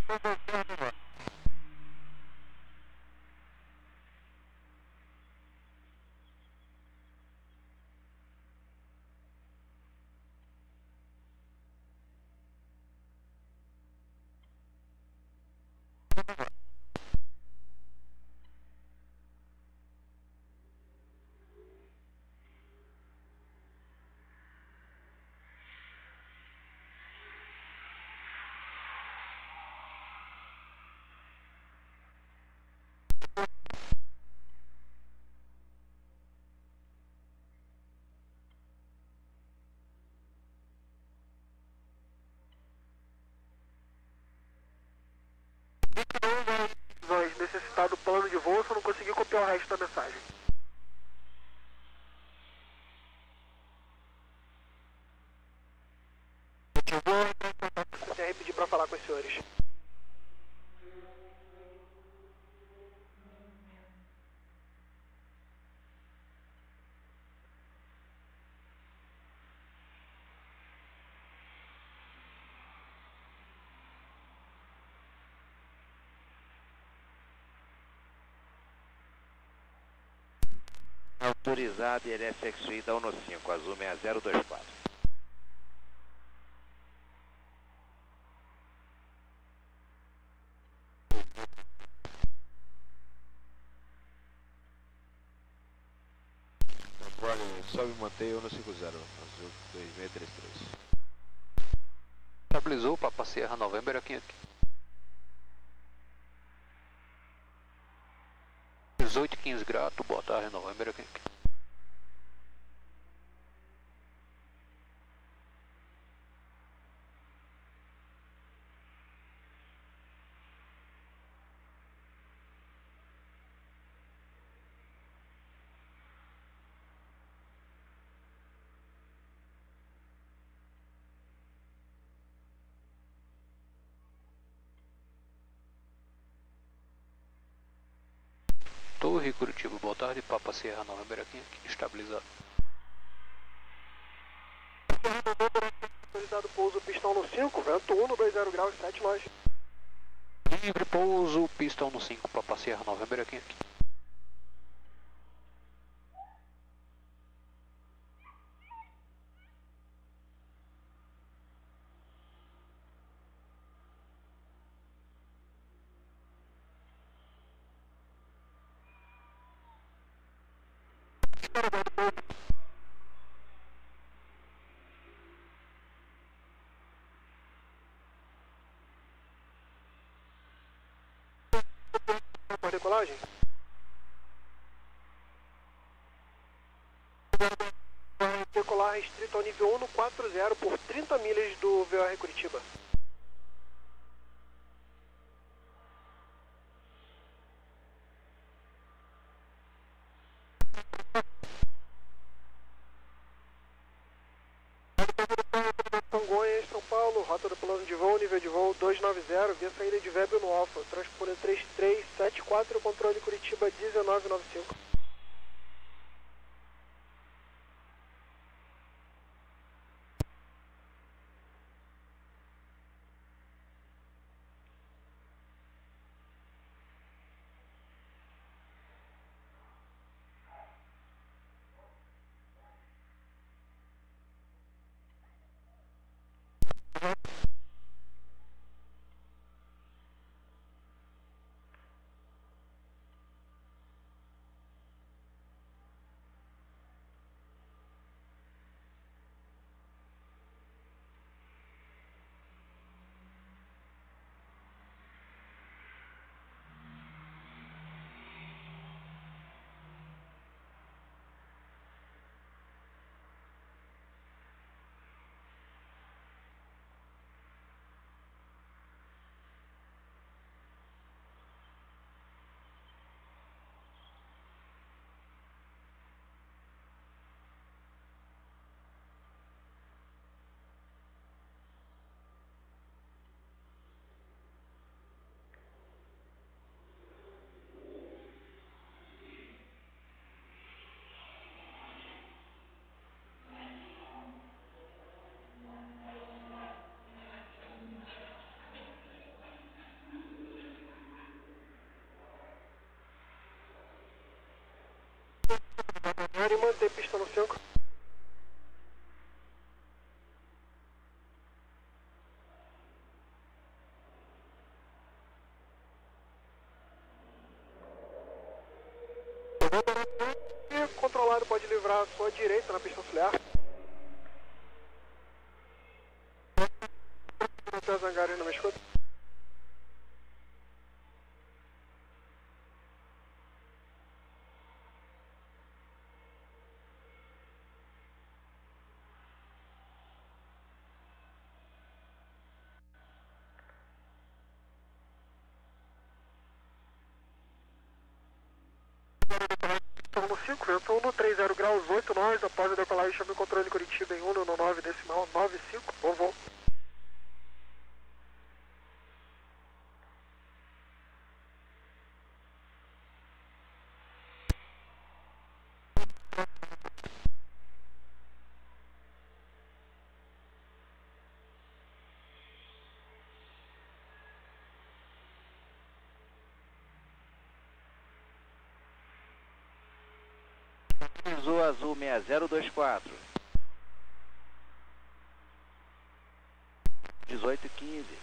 Necessitado plano de voo, só não consegui copiar o resto da mensagem. CR pedir para falar com os senhores. Autorizado ILS-XY da UNO 5, azul 6024. Sobe e mantém UNO 50, azul 2633. Estabilizou, Papa Sierra November aqui. 18:15 grato, boa tarde, November aqui. Torre Curitiba, boa tarde, Papa Sierra November aqui, estabilizado. Autorizado pouso pistão no 5, vento 1 no 20 graus, 7 nós. Livre pouso, pistão no 5, Papa Sierra November aqui. Por decolagem? Decolar restrito ao nível 1 no 40 por 30 milhas do VOR Curitiba. Congonhas, São Paulo, rota do plano de voo, nível de voo 290, via saída de Vébio no Alfa, transponder 3374, controle Curitiba 1995. Querem manter pista no 5. E controlado pode livrar a sua direita na pista auxiliar. Até Zangari, não me escuta. Estamos no 5, vento 1 no 30 graus 8 nós, após a decolagem chame o controle Curitiba em 1 no 9 decimal 95, voo. Azul Azul 6024. 1815.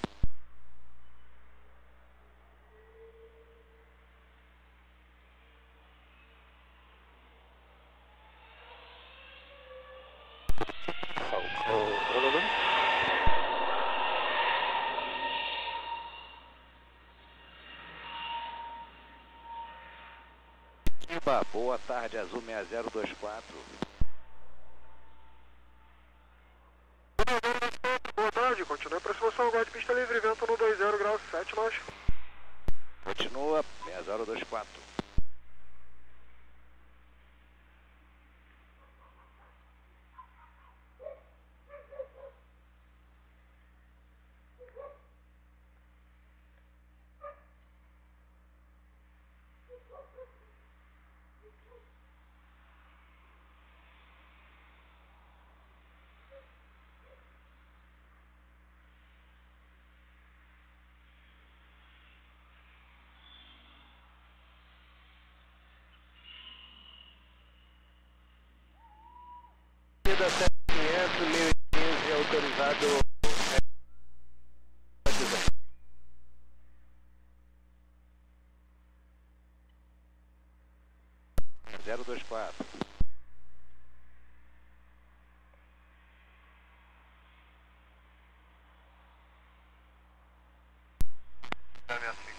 Boa tarde, Azul 6024. Boa tarde, continue a aproximação agora de pista livre, vento no 20 graus 7 nós. Continua 6024. Da 7500, 1015 autorizado. 024. Da minha